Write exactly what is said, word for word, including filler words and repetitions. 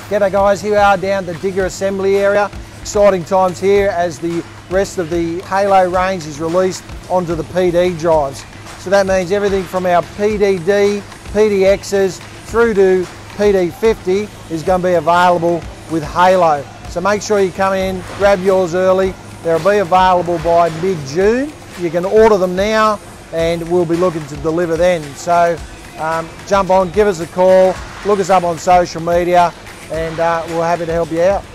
G'day guys, here we are down the Digga assembly area. Exciting times here as the rest of the HALO range is released onto the P D drives. So that means everything from our P D D, P D Xs through to P D fifty is going to be available with HALO. So make sure you come in, grab yours early. They'll be available by mid-June. You can order them now and we'll be looking to deliver then. So um, jump on, give us a call, look us up on social media, and uh, we're happy to help you out.